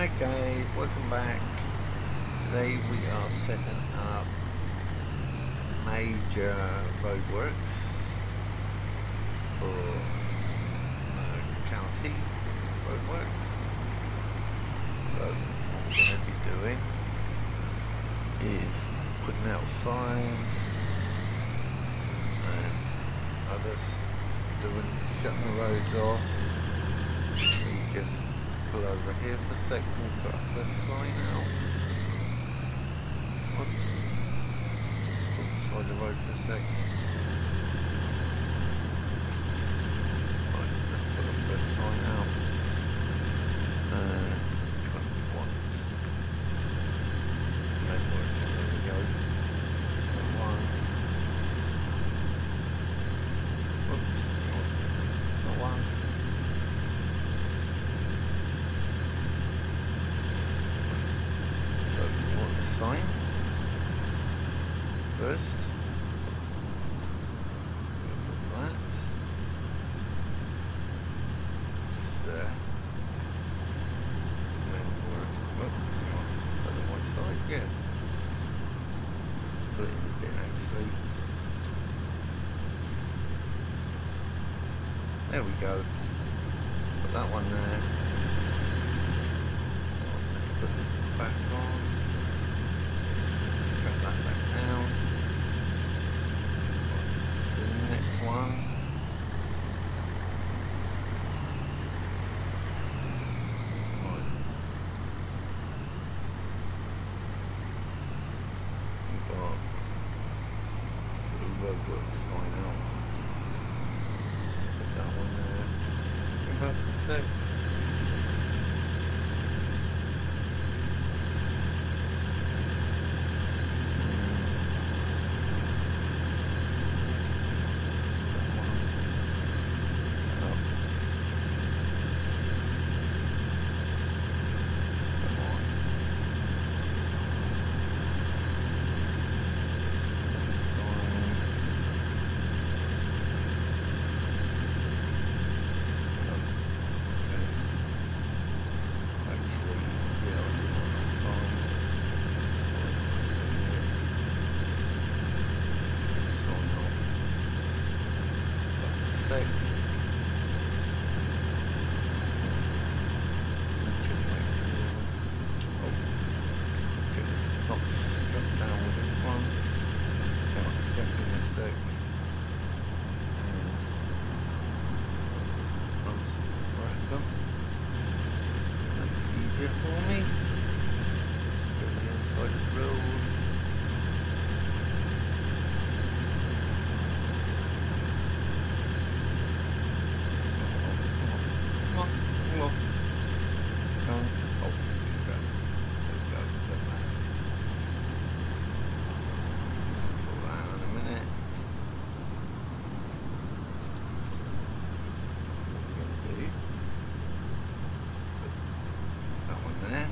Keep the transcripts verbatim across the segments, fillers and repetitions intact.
Hi guys, welcome back. Today we are setting up major roadworks for uh, county roadworks. So what we're going to be doing is putting out signs and others doing shutting the roads off. We can pull over here for a second and put up the sign out. Oops. Put the side of the road for a second. Right, let's put up the sign out. Uh, twenty-one. And then working, there we go. One. Oops, not one. Sign first. Put that just there. And then work. Oh, put it on one side. Yeah. Put it in a bit actually. There we go. Put that one there. Let's put it back on. Drop that back down. To the next one. Right. We've got the Roadworks sign out. Put that one there. Come back for a sec. For me, go to the inside of the road. Come on, come on, come on. Oh, there we go. There we go. Doesn't matter. Sort that out in a minute. What we're going to do? That one there.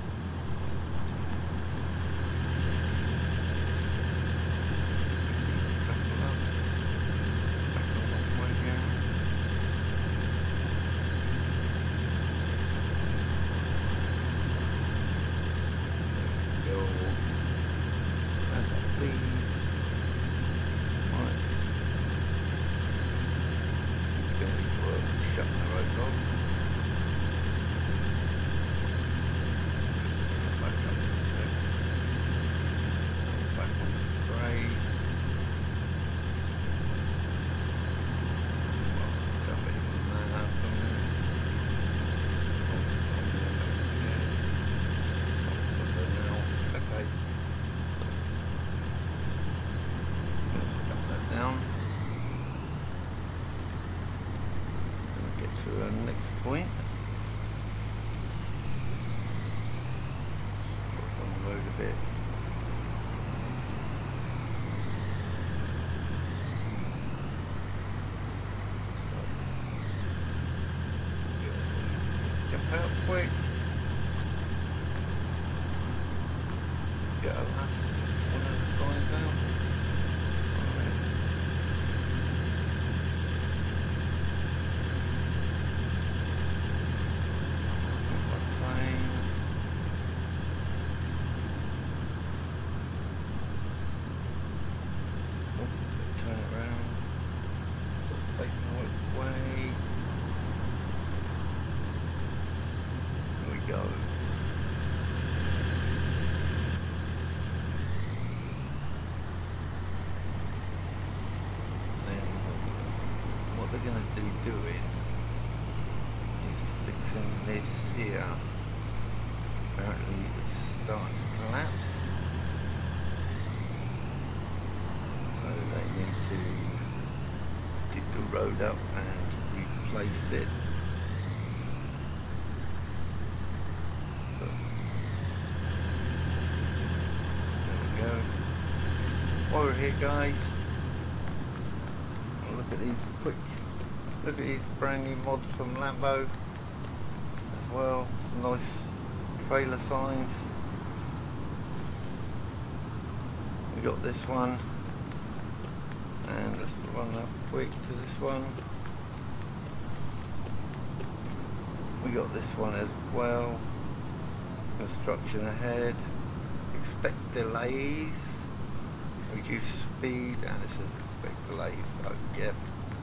Couple up. Back on that way again. There we go. And that please. Right. It's going to be for shutting the roads off. To the next point. Work on the road a bit. So, jump out quick. Get a last one of the signs out. Fine. starting to collapse. So they need to dig the road up and replace it. So, there we go. While we're here, guys, look at these quick, look at these brand new mods from Lambo as well. Some nice trailer signs. We got this one, and let's run up quick to this one. We got this one as well. Construction ahead. Expect delays. Reduce speed, and this is expect delays. So yep.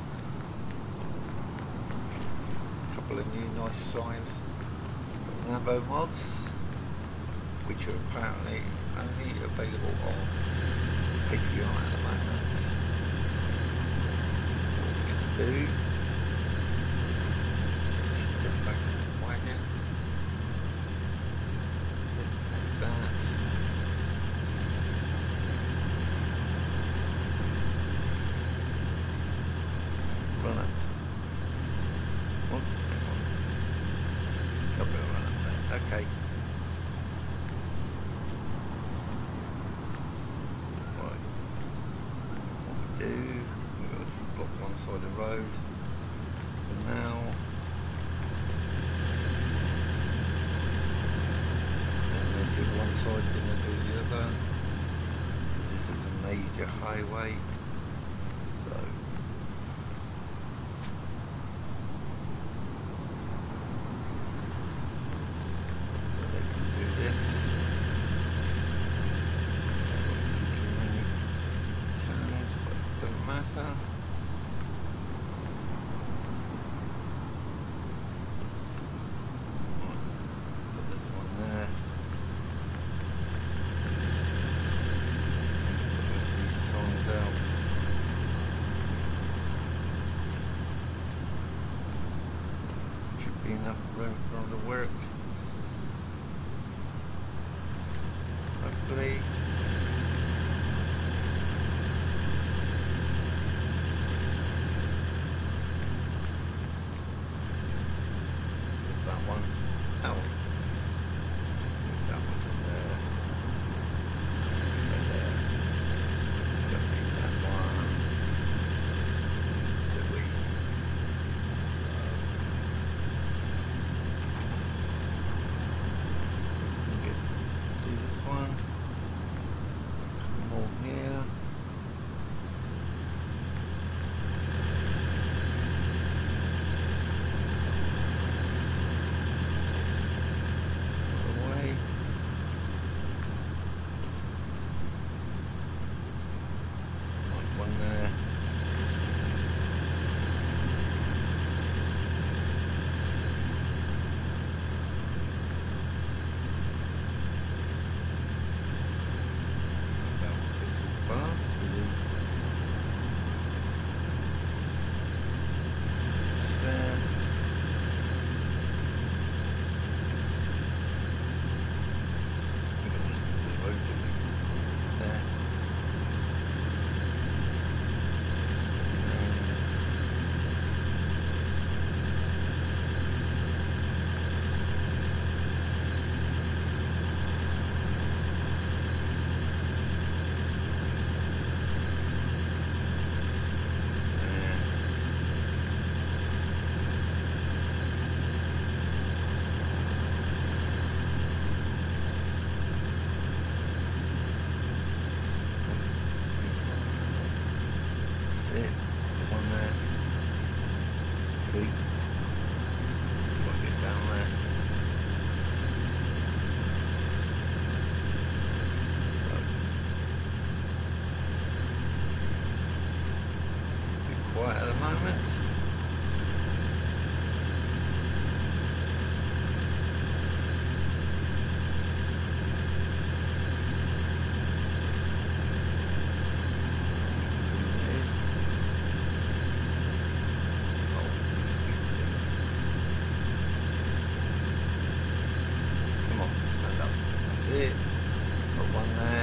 A couple of new nice signs from Lambo mods, which are apparently only available on Patreon at the moment. What we're going to do, just back to the wagon, disconnect that, run it. Oh, hang on. Got a bit of run up there. Okay. Right. What we do, we've got to block one side of the road for now. Then they do one side, then they do the other. This is a major highway. So it. Got one there.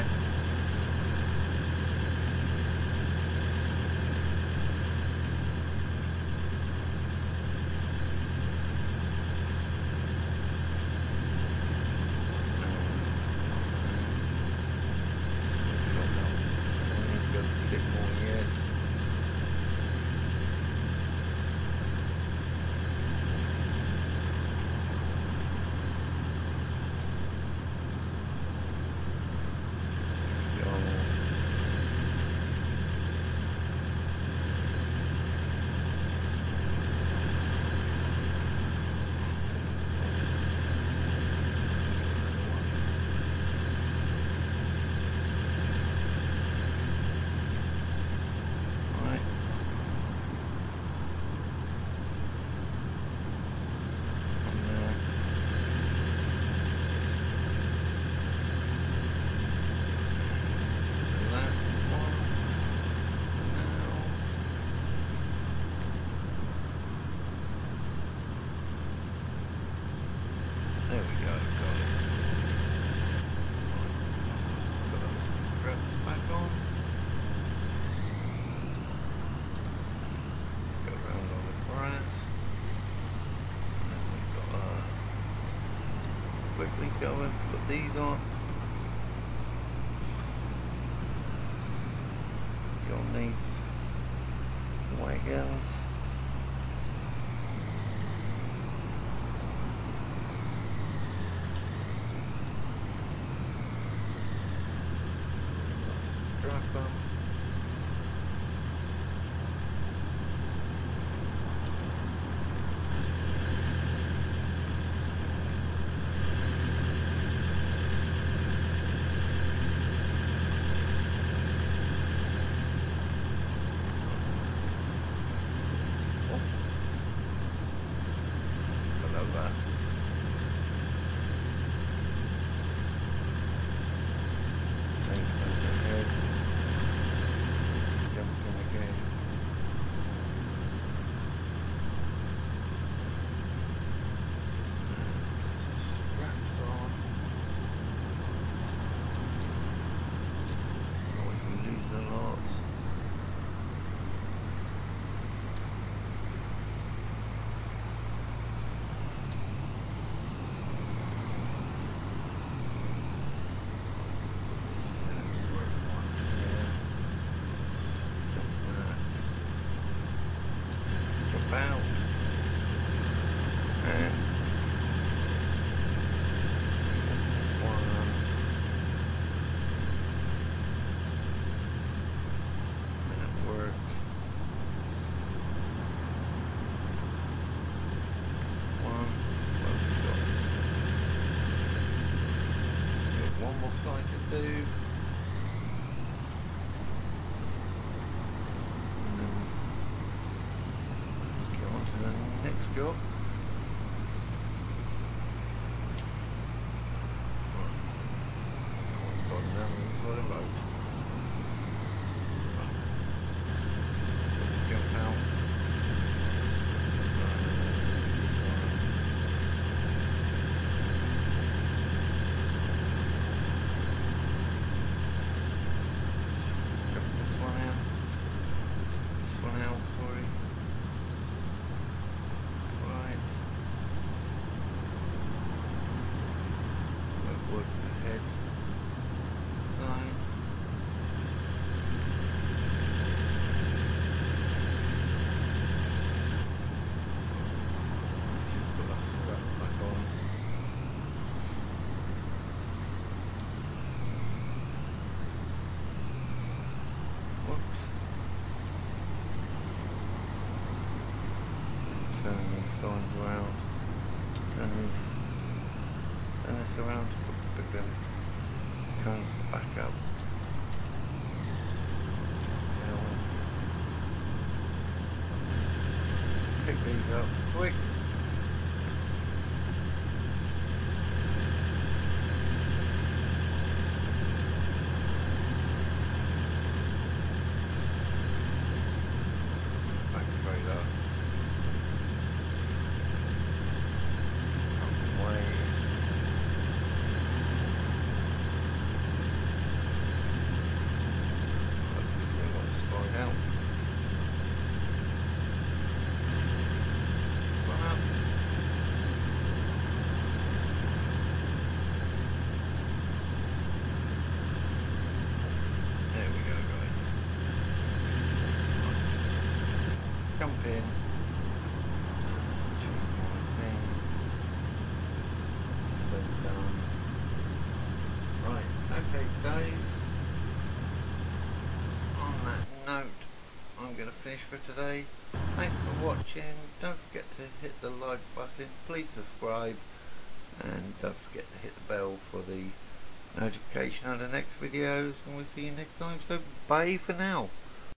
Quickly going, put these on. Go on these wagons. Drop them. Job. Around, but then come back up. Now, pick these up quick. Back straight up. Out the way. pin. Change my thing. Then done. Right, okay guys. On that note, I'm going to finish for today. Thanks for watching. Don't forget to hit the like button. Please subscribe. And don't forget to hit the bell for the notification on the next videos. And we'll see you next time. So bye for now.